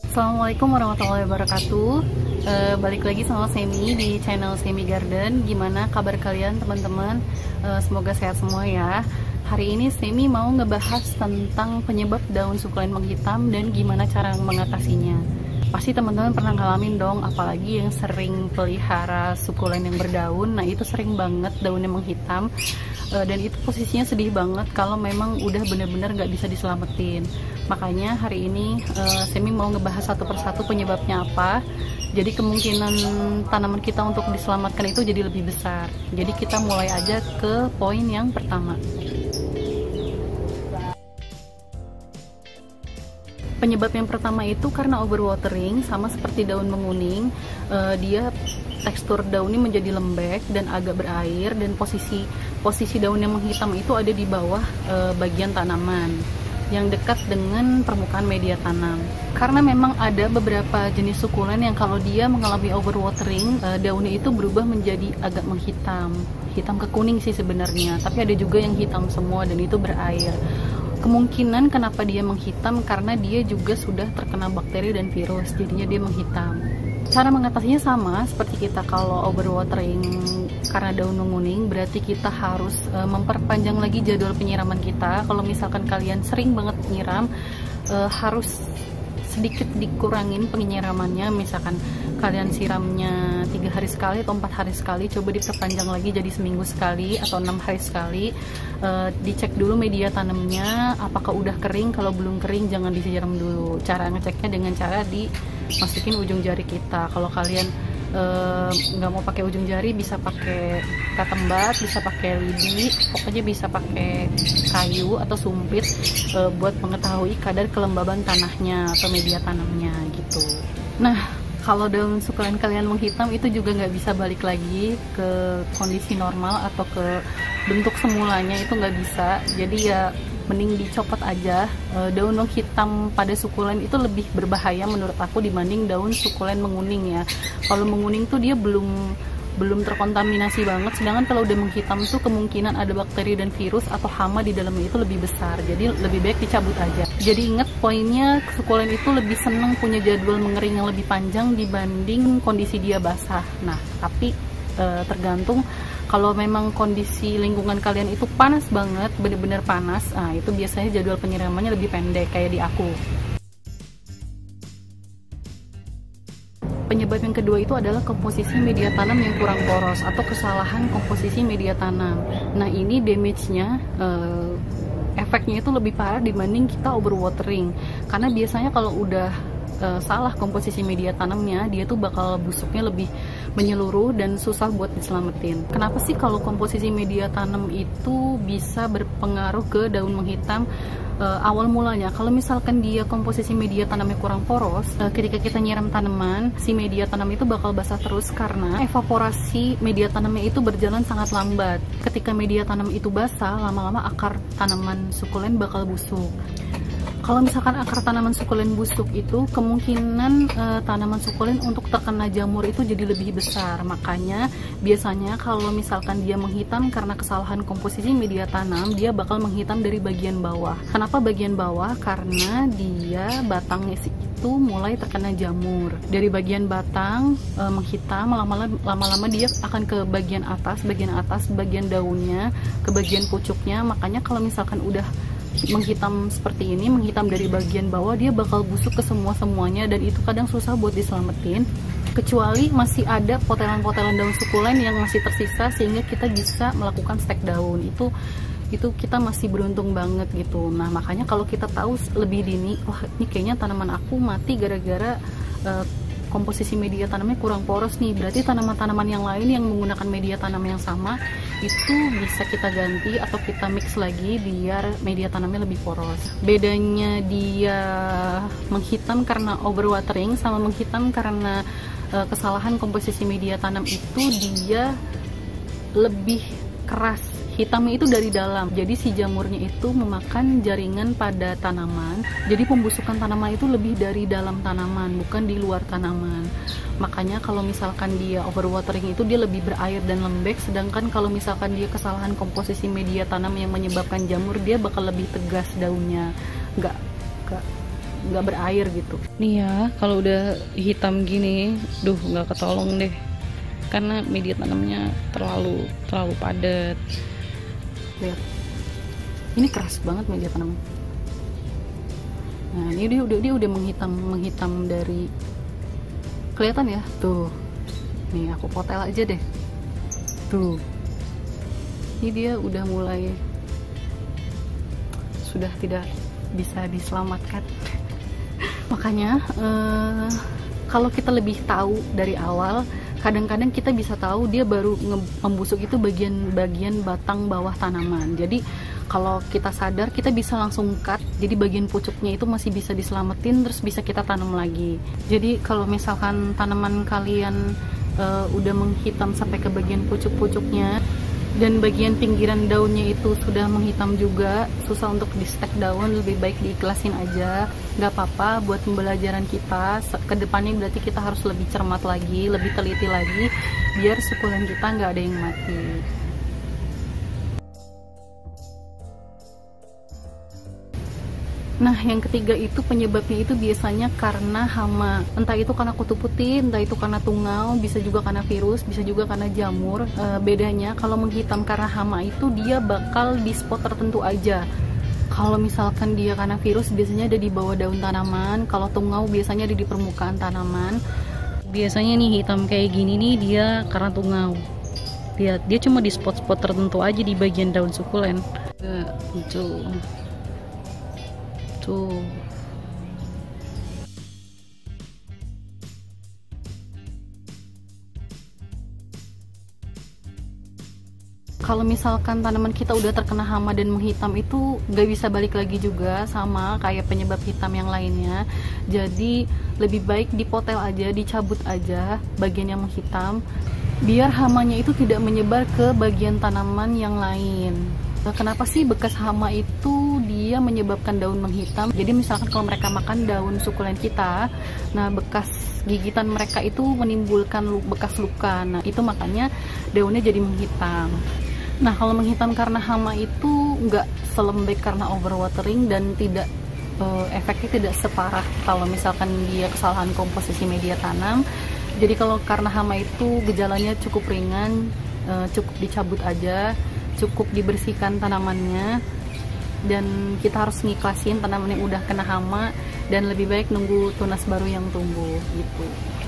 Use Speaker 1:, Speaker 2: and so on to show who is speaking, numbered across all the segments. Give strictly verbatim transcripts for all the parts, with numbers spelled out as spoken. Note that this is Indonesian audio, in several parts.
Speaker 1: Assalamualaikum warahmatullahi wabarakatuh. E, balik lagi sama Semi di channel Semi Garden. Gimana kabar kalian teman-teman? E, semoga sehat semua ya. Hari ini Semi mau ngebahas tentang penyebab daun sukulen menghitam dan gimana cara mengatasinya. Pasti teman-teman pernah ngalamin dong, apalagi yang sering pelihara sukulen yang berdaun. Nah itu sering banget daunnya menghitam, e, dan itu posisinya sedih banget kalau memang udah bener-bener gak bisa diselamatin. Makanya hari ini uh, Semi mau ngebahas satu persatu penyebabnya apa. Jadi kemungkinan tanaman kita untuk diselamatkan itu jadi lebih besar. Jadi kita mulai aja ke poin yang pertama. Penyebab yang pertama itu karena overwatering, sama seperti daun menguning. Uh, dia tekstur daunnya menjadi lembek dan agak berair, dan posisi posisi daun yang menghitam itu ada di bawah uh, bagian tanaman yang dekat dengan permukaan media tanam. Karena memang ada beberapa jenis sukulen yang kalau dia mengalami overwatering, daunnya itu berubah menjadi agak menghitam, hitam ke kuning sih sebenarnya, tapi ada juga yang hitam semua dan itu berair. Kemungkinan kenapa dia menghitam karena dia juga sudah terkena bakteri dan virus, jadinya dia menghitam. Cara mengatasinya sama seperti kita kalau overwatering karena daun menguning, berarti kita harus e, memperpanjang lagi jadwal penyiraman kita. Kalau misalkan kalian sering banget nyiram, e, harus sedikit dikurangin penyiramannya. Misalkan kalian siramnya tiga hari sekali atau empat hari sekali, coba diperpanjang lagi jadi seminggu sekali atau enam hari sekali. E, dicek dulu media tanamnya apakah udah kering. Kalau belum kering jangan disiram dulu. Cara ngeceknya dengan cara dimasukin ujung jari kita. Kalau kalian nggak uh, mau pakai ujung jari, bisa pakai katembat, bisa pakai lidi, pokoknya bisa pakai kayu atau sumpit uh, buat mengetahui kadar kelembaban tanahnya atau media tanamnya gitu. Nah, kalau daun sukulen kalian menghitam itu juga nggak bisa balik lagi ke kondisi normal atau ke bentuk semulanya, itu nggak bisa. Jadi ya mending dicopot aja. E, daun menghitam pada sukulen itu lebih berbahaya menurut aku dibanding daun sukulen menguning ya. Kalau menguning tuh dia belum belum terkontaminasi banget, sedangkan kalau udah menghitam tuh kemungkinan ada bakteri dan virus atau hama di dalamnya itu lebih besar. Jadi lebih baik dicabut aja. Jadi ingat poinnya, sukulen itu lebih senang punya jadwal mengering yang lebih panjang dibanding kondisi dia basah. Nah, tapi e, tergantung. Kalau memang kondisi lingkungan kalian itu panas banget, bener-bener panas, nah itu biasanya jadwal penyiramannya lebih pendek, kayak di aku. Penyebab yang kedua itu adalah komposisi media tanam yang kurang poros atau kesalahan komposisi media tanam. Nah ini damage-nya, eh, efeknya itu lebih parah dibanding kita overwatering. Karena biasanya kalau udah Uh, salah komposisi media tanamnya, dia tuh bakal busuknya lebih menyeluruh dan susah buat diselamatin. Kenapa sih kalau komposisi media tanam itu bisa berpengaruh ke daun menghitam? Uh, awal mulanya kalau misalkan dia komposisi media tanamnya kurang poros, uh, ketika kita nyiram tanaman, si media tanam itu bakal basah terus karena evaporasi media tanamnya itu berjalan sangat lambat. Ketika media tanam itu basah, lama-lama akar tanaman sukulen bakal busuk. Kalau misalkan akar tanaman sukulen busuk itu, kemungkinan e, tanaman sukulen untuk terkena jamur itu jadi lebih besar. Makanya biasanya kalau misalkan dia menghitam karena kesalahan komposisi media tanam, dia bakal menghitam dari bagian bawah. Kenapa bagian bawah? Karena dia batangnya itu mulai terkena jamur. Dari bagian batang e, menghitam, lama-lama dia akan ke bagian atas, bagian atas, bagian daunnya, ke bagian pucuknya. Makanya kalau misalkan udah menghitam seperti ini, menghitam dari bagian bawah, dia bakal busuk ke semua-semuanya dan itu kadang susah buat diselamatin, kecuali masih ada potelan-potelan daun sukulen yang masih tersisa sehingga kita bisa melakukan stek daun. Itu itu kita masih beruntung banget gitu. Nah makanya kalau kita tahu lebih dini, wah ini kayaknya tanaman aku mati gara-gara uh, komposisi media tanamnya kurang poros nih, berarti tanaman-tanaman yang lain yang menggunakan media tanam yang sama itu bisa kita ganti atau kita mix lagi biar media tanamnya lebih poros. Bedanya dia menghitam karena overwatering sama menghitam karena uh, kesalahan komposisi media tanam itu dia lebih keras. Hitamnya itu dari dalam, jadi si jamurnya itu memakan jaringan pada tanaman. Jadi pembusukan tanaman itu lebih dari dalam tanaman, bukan di luar tanaman. Makanya kalau misalkan dia overwatering itu dia lebih berair dan lembek, sedangkan kalau misalkan dia kesalahan komposisi media tanam yang menyebabkan jamur, dia bakal lebih tegas daunnya, nggak nggak nggak berair gitu. Nih ya, kalau udah hitam gini, duh nggak ketolong deh, karena media tanamnya terlalu terlalu padat. Lihat, ini keras banget media tanam. Nah ini dia udah dia udah menghitam menghitam dari, kelihatan ya tuh. Nih aku potel aja deh, tuh. Ini dia udah mulai sudah tidak bisa diselamatkan. Makanya eh, kalau kita lebih tahu dari awal, kadang-kadang kita bisa tahu dia baru membusuk itu bagian-bagian batang bawah tanaman. Jadi kalau kita sadar, kita bisa langsung cut, jadi bagian pucuknya itu masih bisa diselamatin, terus bisa kita tanam lagi. Jadi kalau misalkan tanaman kalian uh, udah menghitam sampai ke bagian pucuk-pucuknya, dan bagian pinggiran daunnya itu sudah menghitam juga, susah untuk di stek daun, lebih baik diikhlasin aja. Gak apa-apa, buat pembelajaran kita kedepannya berarti kita harus lebih cermat lagi, lebih teliti lagi, biar sukulen kita nggak ada yang mati. Nah, yang ketiga itu penyebabnya itu biasanya karena hama. Entah itu karena kutu putih, entah itu karena tungau, bisa juga karena virus, bisa juga karena jamur. E, bedanya kalau menghitam karena hama itu dia bakal di spot tertentu aja. Kalau misalkan dia karena virus, biasanya ada di bawah daun tanaman. Kalau tungau biasanya ada di permukaan tanaman. Biasanya nih hitam kayak gini nih dia karena tungau. Dia dia cuma di spot-spot tertentu aja di bagian daun sukulen. E, itu. Tuh. Kalau misalkan tanaman kita udah terkena hama dan menghitam, itu gak bisa balik lagi juga, sama kayak penyebab hitam yang lainnya. Jadi lebih baik dipotel aja, dicabut aja bagian yang menghitam, biar hamanya itu tidak menyebar ke bagian tanaman yang lain. Kenapa sih bekas hama itu dia menyebabkan daun menghitam? Jadi misalkan kalau mereka makan daun sukulen kita, nah bekas gigitan mereka itu menimbulkan bekas luka. Nah itu makanya daunnya jadi menghitam. Nah kalau menghitam karena hama itu nggak selembek karena overwatering, dan tidak eh, efeknya tidak separah kalau misalkan dia kesalahan komposisi media tanam. Jadi kalau karena hama itu gejalanya cukup ringan, eh, cukup dicabut aja, cukup dibersihkan tanamannya, dan kita harus ngiklasin tanaman yang udah kena hama, dan lebih baik nunggu tunas baru yang tumbuh gitu.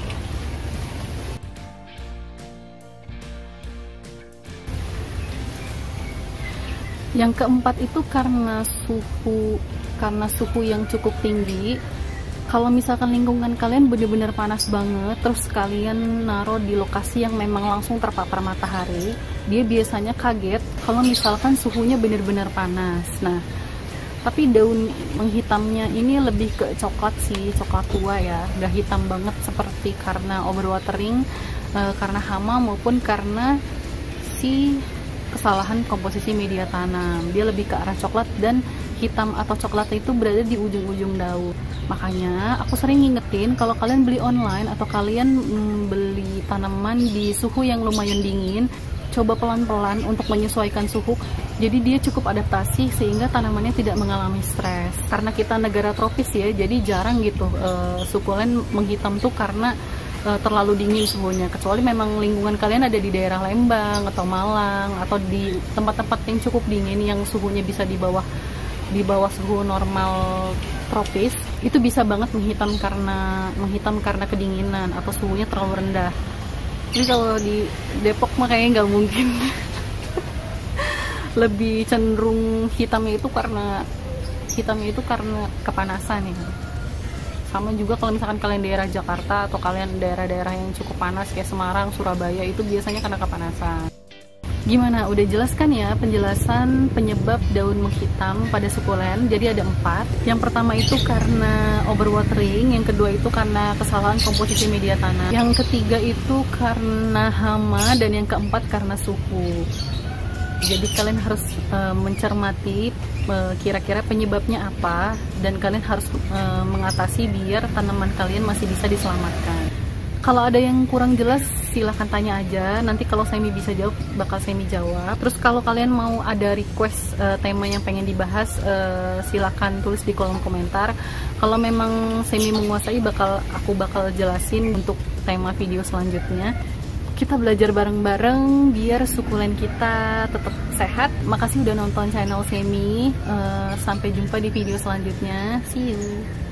Speaker 1: Yang keempat itu karena suhu karena suhu yang cukup tinggi. Kalau misalkan lingkungan kalian benar-benar panas banget, terus kalian naruh di lokasi yang memang langsung terpapar matahari, dia biasanya kaget kalau misalkan suhunya benar-benar panas. Nah, tapi daun menghitamnya ini lebih ke coklat sih, coklat tua ya, udah hitam banget seperti karena overwatering, e, karena hama maupun karena si kesalahan komposisi media tanam. Dia lebih ke arah coklat, dan hitam atau coklat itu berada di ujung-ujung daun. Makanya aku sering ngingetin kalau kalian beli online atau kalian mm, beli tanaman di suhu yang lumayan dingin, coba pelan-pelan untuk menyesuaikan suhu. Jadi dia cukup adaptasi sehingga tanamannya tidak mengalami stres. Karena kita negara tropis ya, jadi jarang gitu uh, sukulen menghitam tuh karena uh, terlalu dingin suhunya. Kecuali memang lingkungan kalian ada di daerah Lembang atau Malang atau di tempat-tempat yang cukup dingin yang suhunya bisa di bawah di bawah suhu normal tropis, itu bisa banget menghitam karena menghitam karena kedinginan atau suhunya terlalu rendah. Jadi kalau di Depok mah kayaknya nggak mungkin. Lebih cenderung hitamnya itu karena hitamnya itu karena kepanasan ya. Sama juga kalau misalkan kalian daerah Jakarta atau kalian daerah-daerah yang cukup panas kayak Semarang, Surabaya, itu biasanya karena kepanasan. Gimana? Udah jelas kan ya penjelasan penyebab daun menghitam pada sukulen? Jadi ada empat. Yang pertama itu karena overwatering, yang kedua itu karena kesalahan komposisi media tanah, yang ketiga itu karena hama, dan yang keempat karena suhu. Jadi kalian harus uh, mencermati kira-kira uh, penyebabnya apa, dan kalian harus uh, mengatasi biar tanaman kalian masih bisa diselamatkan. Kalau ada yang kurang jelas silahkan tanya aja, nanti kalau Semi bisa jawab bakal Semi jawab. Terus kalau kalian mau ada request uh, tema yang pengen dibahas, uh, silahkan tulis di kolom komentar. Kalau memang Semi menguasai, bakal aku bakal jelasin untuk tema video selanjutnya. Kita belajar bareng-bareng biar sukulen kita tetap sehat. Makasih udah nonton channel Semi. Uh, sampai jumpa di video selanjutnya. See you.